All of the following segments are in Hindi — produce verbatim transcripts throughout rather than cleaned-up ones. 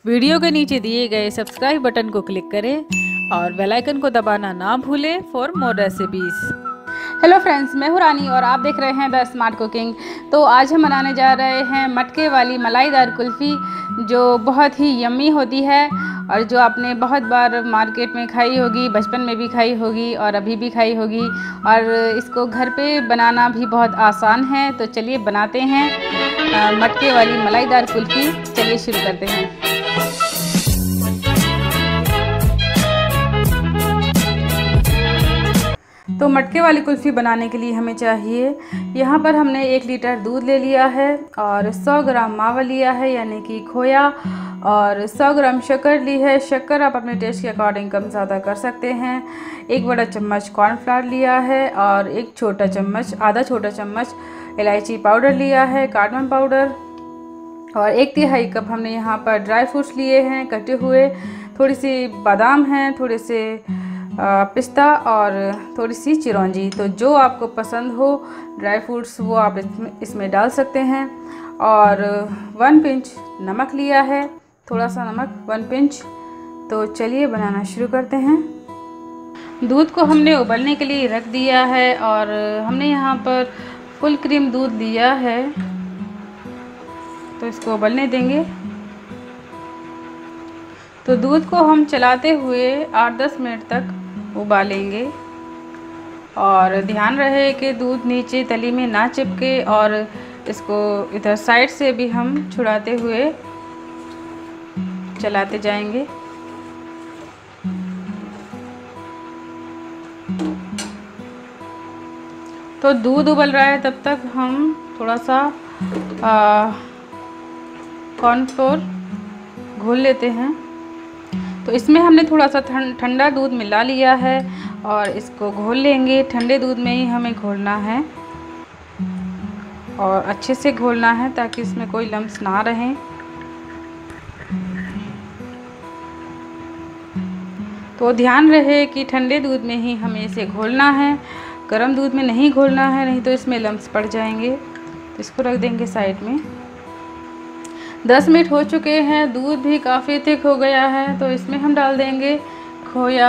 वीडियो के नीचे दिए गए सब्सक्राइब बटन को क्लिक करें और बेल आइकन को दबाना ना भूलें for more recipes. Hello friends, मैं हूं रानी और आप देख रहे हैं द स्मार्ट कुकिंग। तो आज हम बनाने जा रहे हैं मटके वाली मलाईदार कुल्फ़ी, जो बहुत ही यम्मी होती है और जो आपने बहुत बार मार्केट में खाई होगी, बचपन में भी खाई होगी और अभी भी खाई होगी। और इसको घर पे बनाना भी बहुत आसान है। तो चलिए बनाते हैं आ, मटके वाली मलाईदार कुल्फ़ी। चलिए शुरू करते हैं। तो मटके वाली कुल्फ़ी बनाने के लिए हमें चाहिए, यहाँ पर हमने एक लीटर दूध ले लिया है और सौ ग्राम मावा लिया है यानी कि खोया, और सौ ग्राम शक्कर ली है। शक्कर आप अपने टेस्ट के अकॉर्डिंग कम ज़्यादा कर सकते हैं। एक बड़ा चम्मच कॉर्नफ्लावर लिया है और एक छोटा चम्मच आधा छोटा चम्मच इलायची पाउडर लिया है, कार्डमम पाउडर, और एक तिहाई कप हमने यहाँ पर ड्राई फ्रूट्स लिए हैं कटे हुए। थोड़ी सी बादाम हैं, थोड़े से पिस्ता और थोड़ी सी चिरौंजी। तो जो आपको पसंद हो ड्राई फ्रूट्स वो आप इसमें इसमें डाल सकते हैं। और वन पिंच नमक लिया है, थोड़ा सा नमक वन पिंच। तो चलिए बनाना शुरू करते हैं। दूध को हमने उबलने के लिए रख दिया है और हमने यहाँ पर फुल क्रीम दूध लिया है, तो इसको उबलने देंगे। तो दूध को हम चलाते हुए आठ दस मिनट तक उबालेंगे और ध्यान रहे कि दूध नीचे तली में ना चिपके, और इसको इधर साइड से भी हम छुड़ाते हुए चलाते जाएंगे। तो दूध उबल रहा है, तब तक हम थोड़ा सा कॉर्नफ्लोर घोल लेते हैं। तो इसमें हमने थोड़ा सा ठंडा दूध मिला लिया है और इसको घोल लेंगे। ठंडे दूध में ही हमें घोलना है और अच्छे से घोलना है ताकि इसमें कोई लम्स ना रहें। तो ध्यान रहे कि ठंडे दूध में ही हमें इसे घोलना है, गर्म दूध में नहीं घोलना है, नहीं तो इसमें लम्स पड़ जाएंगे। तो इसको रख देंगे साइड में। दस मिनट हो चुके हैं, दूध भी काफ़ी थिक हो गया है। तो इसमें हम डाल देंगे खोया,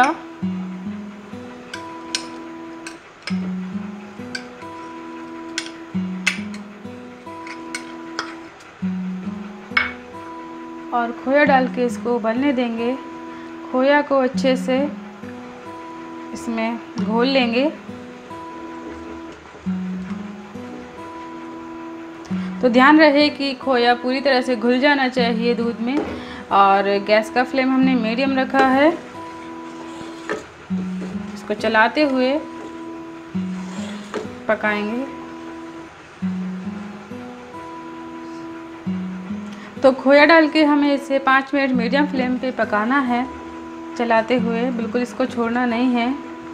और खोया डाल के इसको उबलने देंगे। खोया को अच्छे से इसमें घोल लेंगे। तो ध्यान रहे कि खोया पूरी तरह से घुल जाना चाहिए दूध में, और गैस का फ्लेम हमने मीडियम रखा है। इसको चलाते हुए पकाएंगे। तो खोया डाल के हमें इसे पाँच मिनट मीडियम फ्लेम पे पकाना है, चलाते हुए, बिल्कुल इसको छोड़ना नहीं है।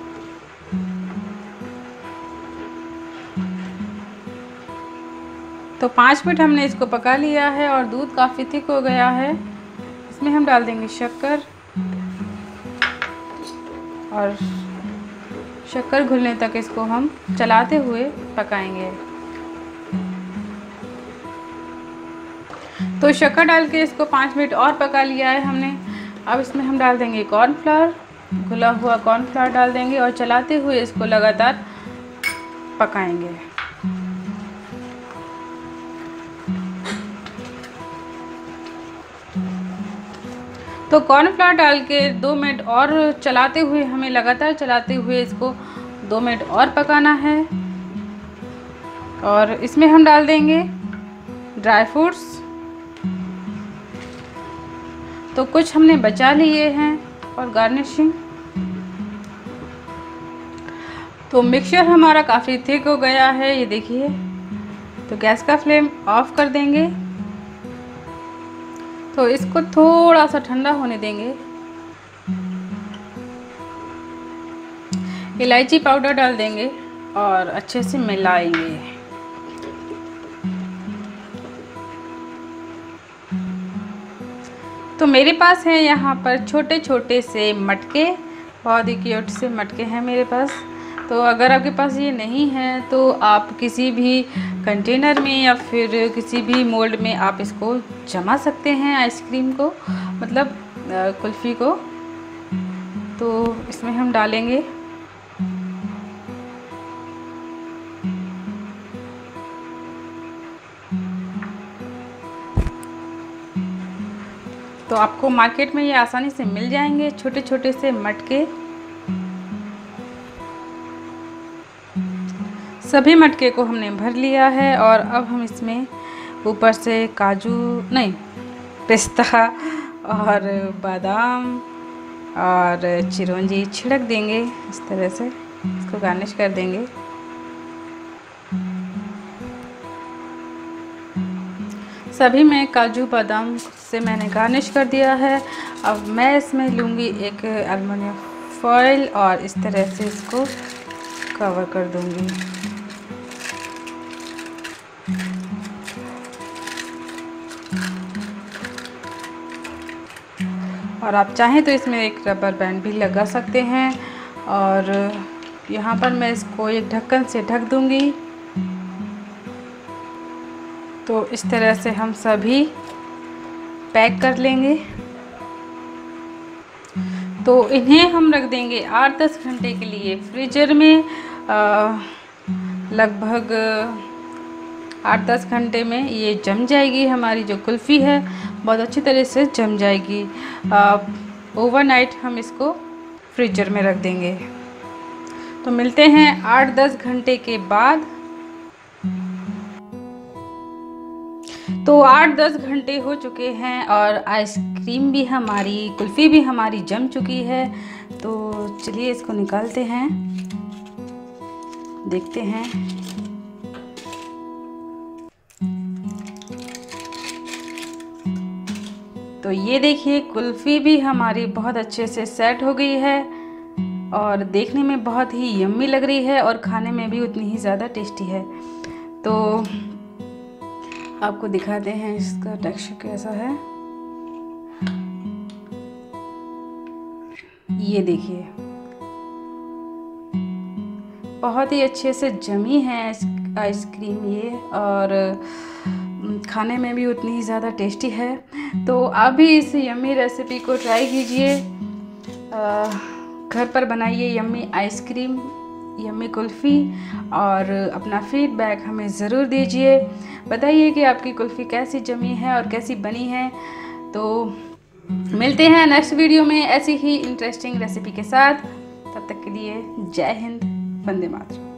तो पाँच मिनट हमने इसको पका लिया है और दूध काफ़ी थिक हो गया है। इसमें हम डाल देंगे शक्कर, और शक्कर घुलने तक इसको हम चलाते हुए पकाएंगे। तो शक्कर डाल के इसको पाँच मिनट और पका लिया है हमने। अब इसमें हम डाल देंगे कॉर्नफ्लावर, घुला हुआ कॉर्नफ्लावर डाल देंगे और चलाते हुए इसको लगातार पकाएंगे। तो कॉर्नफ्लावर डाल के दो मिनट और चलाते हुए, हमें लगातार चलाते हुए इसको दो मिनट और पकाना है। और इसमें हम डाल देंगे ड्राई फ्रूट्स। तो कुछ हमने बचा लिए हैं और गार्निशिंग। तो मिक्सचर हमारा काफ़ी थिक हो गया है, ये देखिए। तो गैस का फ्लेम ऑफ कर देंगे। तो इसको थोड़ा सा ठंडा होने देंगे। इलायची पाउडर डाल देंगे और अच्छे से मिलाएंगे। तो मेरे पास है यहाँ पर छोटे छोटे से मटके, बहुत ही क्यूट से मटके हैं मेरे पास। तो अगर आपके पास ये नहीं है तो आप किसी भी कंटेनर में या फिर किसी भी मोल्ड में आप इसको जमा सकते हैं, आइसक्रीम को, मतलब कुल्फ़ी को। तो इसमें हम डालेंगे तो आपको मार्केट में ये आसानी से मिल जाएंगे छोटे छोटे से मटके। सभी मटके को हमने भर लिया है और अब हम इसमें ऊपर से काजू नहीं पिस्ता और बादाम और चिरौंजी छिड़क देंगे। इस तरह से इसको गार्निश कर देंगे। सभी में काजू बादाम से मैंने गार्निश कर दिया है। अब मैं इसमें लूँगी एक एल्युमिनियम फॉइल और इस तरह से इसको कवर कर दूँगी। और आप चाहें तो इसमें एक रबर बैंड भी लगा सकते हैं। और यहाँ पर मैं इसको एक ढक्कन से ढक दूँगी। तो इस तरह से हम सभी पैक कर लेंगे। तो इन्हें हम रख देंगे आठ दस घंटे के लिए फ्रीजर में। लगभग आठ दस घंटे में ये जम जाएगी। हमारी जो कुल्फ़ी है बहुत अच्छी तरह से जम जाएगी। ओवरनाइट हम इसको फ्रीजर में रख देंगे। तो मिलते हैं आठ दस घंटे के बाद। तो आठ दस घंटे हो चुके हैं और आइसक्रीम भी हमारी, कुल्फ़ी भी हमारी जम चुकी है। तो चलिए इसको निकालते हैं, देखते हैं। तो ये देखिए कुल्फ़ी भी हमारी बहुत अच्छे से सेट हो गई है और देखने में बहुत ही यम्मी लग रही है और खाने में भी उतनी ही ज़्यादा टेस्टी है। तो आपको दिखाते हैं इसका टेक्सचर कैसा है। ये देखिए बहुत ही अच्छे से जमी है आइसक्रीम ये, और खाने में भी उतनी ही ज़्यादा टेस्टी है। तो आप भी इस यम्मी रेसिपी को ट्राई कीजिए, घर पर बनाइए यम्मी आइसक्रीम, यम्मी कुल्फ़ी, और अपना फीडबैक हमें ज़रूर दीजिए। बताइए कि आपकी कुल्फ़ी कैसी जमी है और कैसी बनी है। तो मिलते हैं नेक्स्ट वीडियो में ऐसी ही इंटरेस्टिंग रेसिपी के साथ। तब तक के लिए जय हिंद, वंदे मातरम।